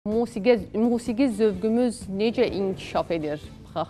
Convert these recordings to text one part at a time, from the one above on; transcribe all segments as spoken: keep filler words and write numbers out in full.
Musiqi, musiqi zövqümüz necə inkişaf edir? Baxaq.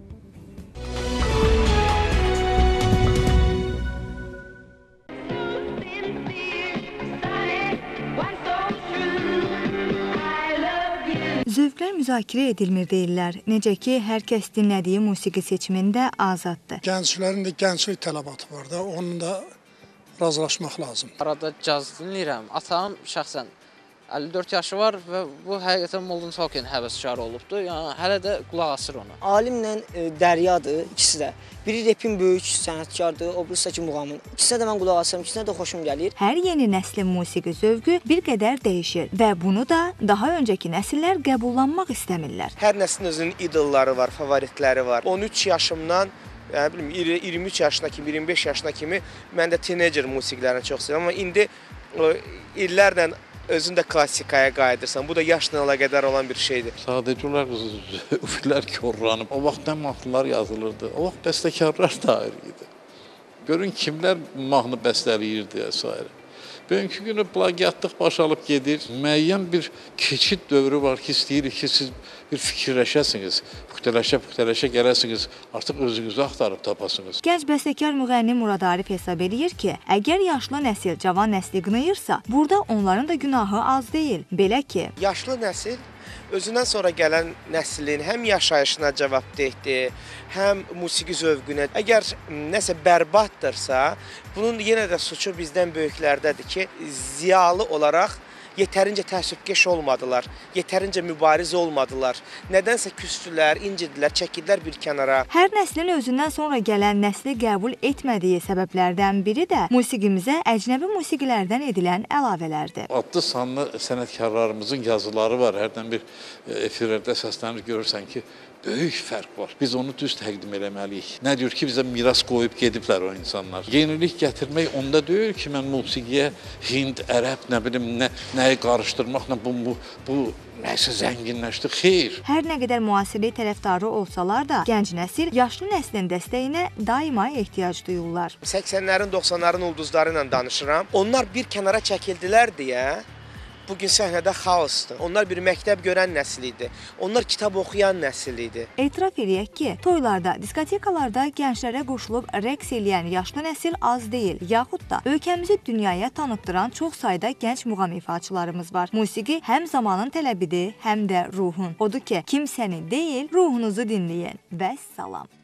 Zövqlər müzakirə edilmir deyirlər. Necə ki, hər kəs dinlədiyi musiqi seçimində azaddır. Gənclərin də gənclik tələbatı var da, onun da razılaşmaq lazım. Arada caz dinləyirəm. Atam şəxsən əlli dörd yaşı var və bu həqiqətən Modern Talking həvəskarı olubdur. Yəni hələ də qulaq asır ona. Alimlə e, Dəryadır ikisi də. Biri repin böyük sənətkardır, o birisi ki muğamın. İkisinə də mən qulaq asıram, ikisinə də xoşum gəlir. Hər yeni nəslin musiqi zövqü bir qədər dəyişir və bunu da daha öncəki nəsillər qəbullanmaq istəmirlər. Hər nəslin özünün idolları var, favoritləri var. on üç yaşımdan yəni bilmirəm iyirmi üç yaşına kimi, iyirmi beş yaşına kimi mən də teenager musiqilərini çox sevirəm, amma indi o, illərlə özün də klassikaya qayıdırsan. Bu da yaşla əlaqədar olan bir şeydir. Sadəcə olaraq üflər korlanıb. O vaxt nə mahnılar yazılırdı. O vaxt bəstəkarlar da ayrı idi. Görün kimlər mahnı bəstələyirdi və s. Bugünkü günü plagiatlıq başalıb gedir. Müəyyən bir keçid dövrü var ki, istəyirik ki, siz bir fikirləşəsiniz, püxtələşə-püxtələşə gələsiniz, artıq özünüzü axtarıb tapasınız. Gənc bəstəkar müğənni Murad Arif hesab eləyir ki, əgər yaşlı nəsil cavan nəsli qınayırsa, burada onların da günahı az deyil. Belə ki, yaşlı nəsil özündən sonra gələn nəslin həm yaşayışına cavabdehdir, həm musiqi zövqünə. Əgər nəsə bərbaddırsa, bunun yenə də suçu bizdən böyüklərdədir ki, ziyalı olaraq yetərincə təəssübkeş olmadılar, yetərincə mübariz olmadılar. Nədənsə küstülər, incidilər, çəkildilər bir kənara. Hər nəslin özündən sonra gələn nəsli qəbul etmədiyi səbəblərdən biri də musiqimizə əcnəbi musiqilərdən edilən əlavələrdir. Adlı sanlı sənətkarlarımızın yazıları var. Hərdən bir efirlərdə səslənir, görürsən ki, böyük fərq var. Biz onu düz təqdim eləməliyik. Nə deyir ki, bizə miras qoyub gediblər o insanlar. Yenilik gətirmək onda deyil ki, mən musiqiyə Hind, ərəb, nə bilim, nə, nəyi qarışdırmaqla bu, bu, bu nəsə zənginləşdi. Xeyr. Hər nə qədər müasirlik tərəfdarı olsalar da, gənc nəsil yaşlı nəslin dəstəyinə daima ehtiyac duyurlar. səksənlərin, doxsanların ulduzları ilə danışıram. Onlar bir kənara çəkildilər deyə bugün səhnədə xaosdur. Onlar bir məktəb görən nəsil idi. Onlar kitab oxuyan nəsil idi. Etiraf eləyək ki, toylarda, diskotekalarda gənclərə qoşulub rəqs eləyən yaşlı nəsil az deyil, yaxud da ölkəmizi dünyaya tanıtdıran çox sayda gənc muğam ifaçılarımız var. Musiqi həm zamanın tələbidir, həm də ruhun. Odur ki, kimsəni deyil, ruhunuzu dinləyin. Vəssalam.